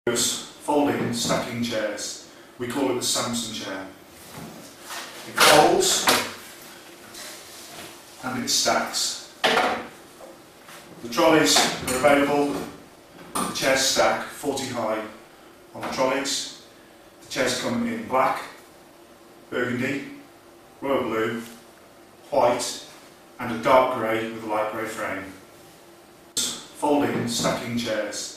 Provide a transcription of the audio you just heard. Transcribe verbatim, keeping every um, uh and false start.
Folding, stacking chairs. We call it the Samson chair. It folds and it stacks. The trolleys are available. The chairs stack forty high on the trolleys. The chairs come in black, burgundy, royal blue, white and a dark grey with a light grey frame. Folding, stacking chairs.